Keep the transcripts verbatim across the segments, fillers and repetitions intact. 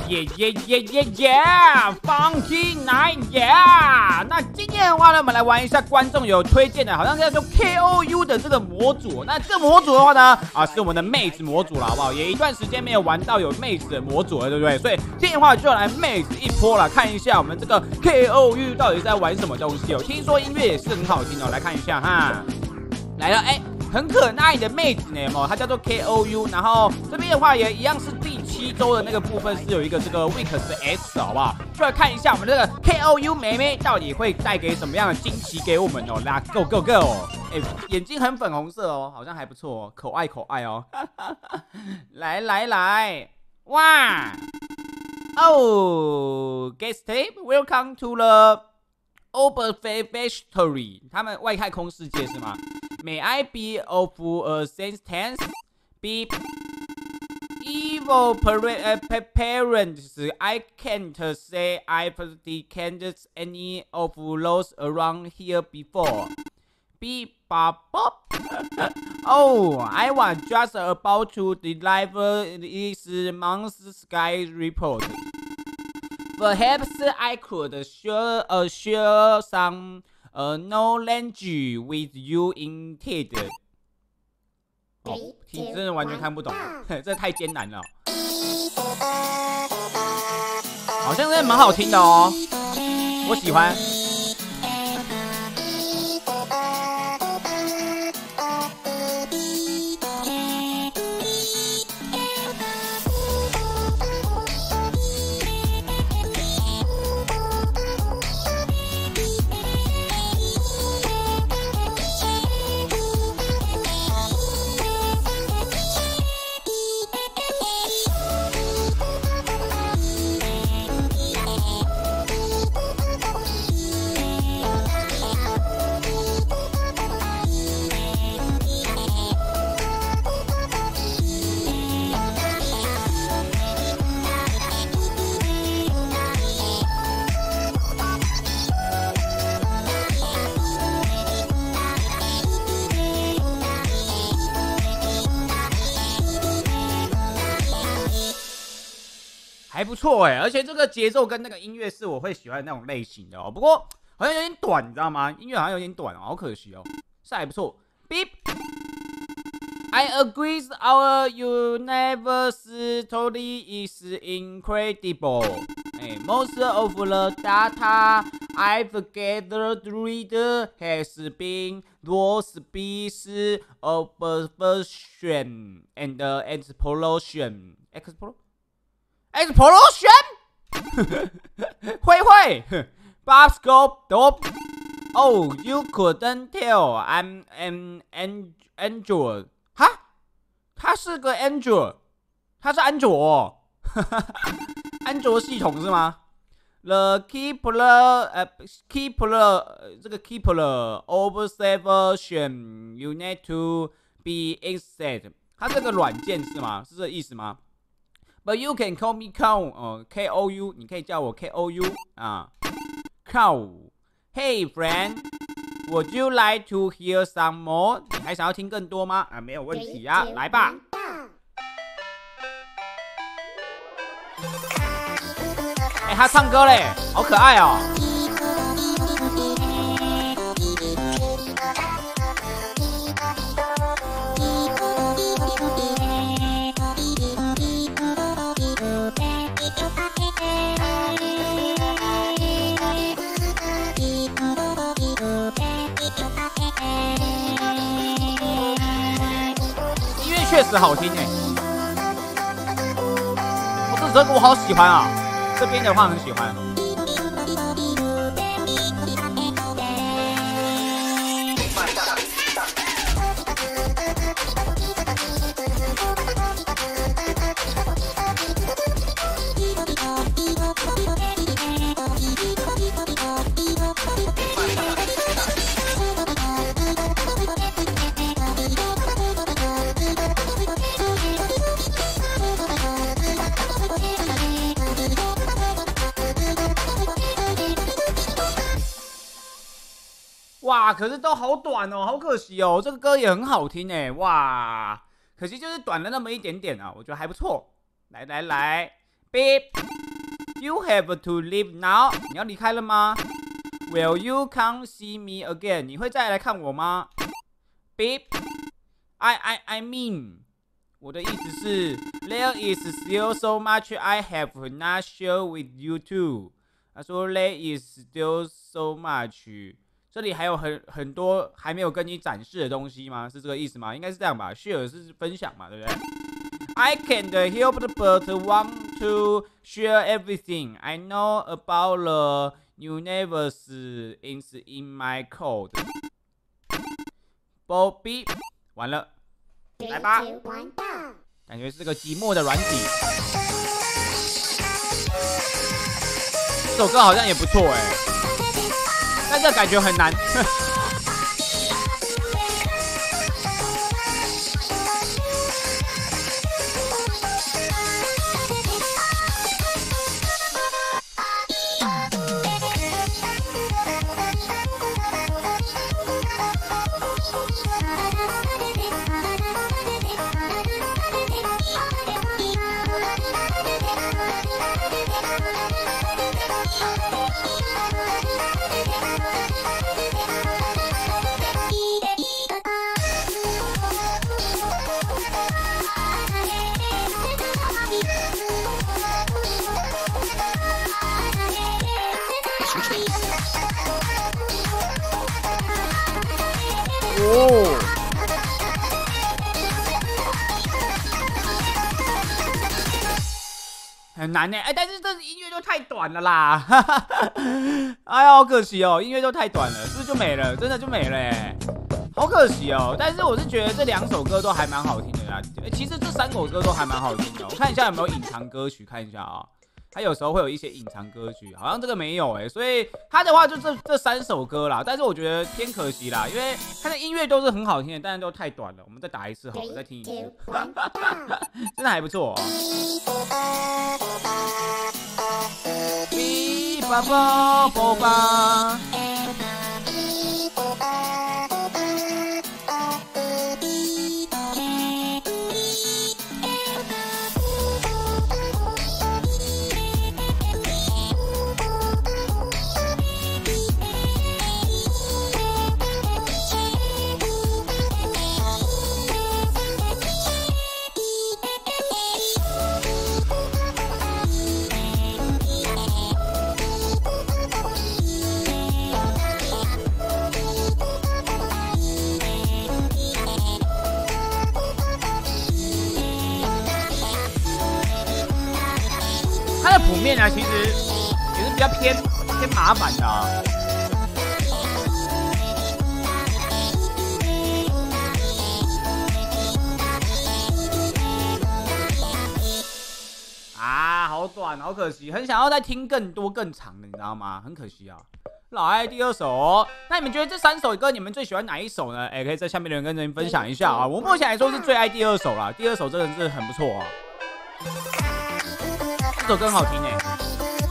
耶耶耶耶耶 ，Funky Night Yeah！ 那今天的话呢，我们来玩一下观众有推荐的，好像叫做 K O U 的这个模组。那这个模组的话呢，啊是我们的妹子模组了，好不好？也一段时间没有玩到有妹子的模组了，对不对？所以今天的话就来妹子一波了，看一下我们这个 K O U 到底在玩什么东西哦。听说音乐也是很好听哦，来看一下哈。来了，哎、欸。 很可爱的妹子呢，哦，它叫做 K O U， 然后这边的话也一样是第七周的那个部分是有一个这个 Week 的 S， 好不好？就来看一下我们这个 K O U 妹妹到底会带给什么样的惊喜给我们哦！来 ，Go Go Go！ 哎、欸，眼睛很粉红色哦，好像还不错哦，可爱可爱哦！来来来，哇！哦 ，Guest tape，Welcome to the Observatory， 他们外太空世界是吗？ May I be of a sentence? Be evil parents. I can't say I've decanned any of those around here before. Be bop bop. Oh, I was just about to deliver this month's sky report. Perhaps I could share, uh, share some. Uh, knowledge with you instead。哦，听真的完全看不懂，这太艰难了。好像真的蛮好听的哦，我喜欢。还不错哎，而且这个节奏跟那个音乐是我会喜欢的那种类型的哦。不过好像有点短，你知道吗？音乐好像有点短哦，好可惜哦。是还不错。Beep。I agree, our universe story is incredible. Most of the data I've gathered has been raw space observation and exploration. Exploration? Explosion 慧慧 Bobscope Dope Oh, you couldn't tell I'm an Android 哈他是个 Android 他是安卓哦安卓系统是吗 The Kepler 呃 Kepler 这个 Kepler Observation You need to be exact 它这个软件是吗是这个意思吗But you can call me Cow， 哦 ，K O U， 你可以叫我 K O U 啊 ，Cow。Hey friend，would you like to hear some more？ 你还想要听更多吗？啊，没有问题啊，来吧。哎、欸，他唱歌嘞，好可爱哦。确实好听哎，我这首歌我好喜欢啊，这边的话很喜欢。哇，可是都好短哦，好可惜哦。这个歌也很好听哎，哇，可惜就是短了那么一点点啊，我觉得还不错。来来来 ，Beep。 You have to leave now， 你要离开了吗 ？Will you come see me again？ 你会再来看我吗 ？Beep，I I I mean， 我的意思是 ，There is still so much I have not shared with you too。他说 ，There is still so much， 这里还有很很多还没有跟你展示的东西吗？是这个意思吗？应该是这样吧 ，share 是分享嘛，对不对？ I can't help but want to share everything I know about the universe is in my code. Bobby， 完了，来吧，感觉是个寂寞的软体。这首歌好像也不错哎，但这感觉很难。哦，很难呢，哎，但是这音乐都太短了啦，哎呀，好可惜哦，音乐都太短了，是不是就没了？真的就没了，哎，好可惜哦。但是我是觉得这两首歌都还蛮好听的啦，其实这三首歌都还蛮好听的，我看一下有没有隐藏歌曲，看一下啊。它有时候会有一些隐藏歌曲，好像这个没有哎、欸，所以它的话就这这三首歌啦。但是我觉得偏可惜啦，因为它的音乐都是很好听的，但是都太短了。我们再打一次好了，再听一次，真的还不错、哦。哔叭叭叭叭。它的谱面啊，其实也是比较偏偏麻烦的啊。啊，好短，好可惜，很想要再听更多更长的，你知道吗？很可惜啊。老爱第二首哦，那你们觉得这三首歌你们最喜欢哪一首呢？哎、欸，可以在下面留言跟人分享一下啊。我目前来说是最爱第二首啦，第二首真的是很不错啊。这首歌很好听哎、欸。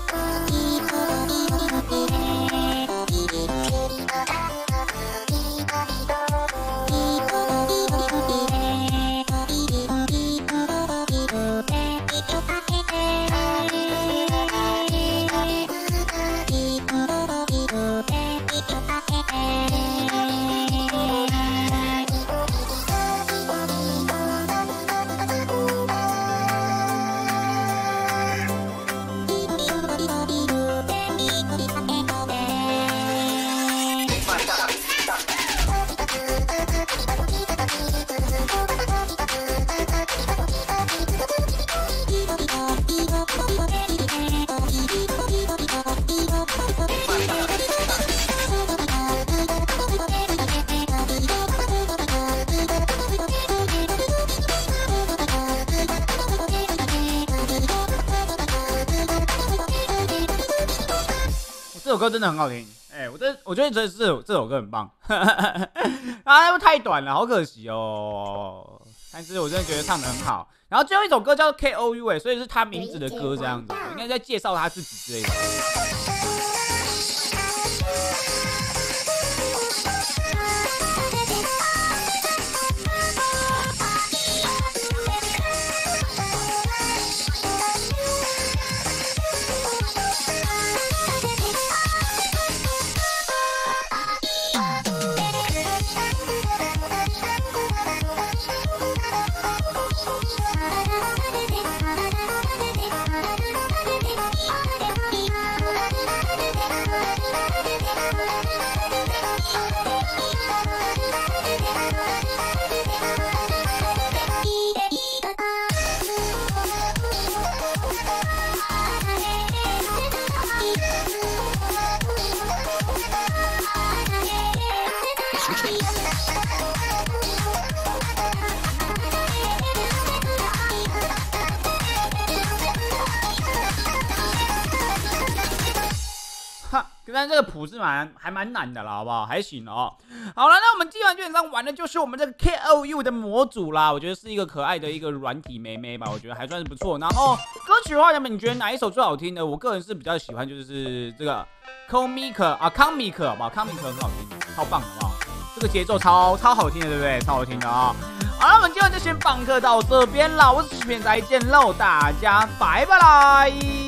这首歌真的很好听，哎、欸，我这我觉得这这首这首歌很棒，啊，又太短了，好可惜哦。但是我真的觉得唱得很好。然后最后一首歌叫 K O U 哎、欸，所以是他名字的歌这样子，应该在介绍他自己之类的。 哈，但这个谱是蛮还蛮难的啦，好不好？还行哦。好了，那我们今晚基本上玩的就是我们这个 K O U 的模组啦。我觉得是一个可爱的一个软体妹妹吧，我觉得还算是不错。然后歌曲的话，你们你觉得哪一首最好听呢？我个人是比较喜欢就是这个 Comic 啊 Comic 好不好 ？Comic 很好听，超棒的好不好？这个节奏超超好听的，对不对？超好听的啊、哦。好了，我们今晚就先放课到这边啦。我是视频，再见喽，大家拜拜啦。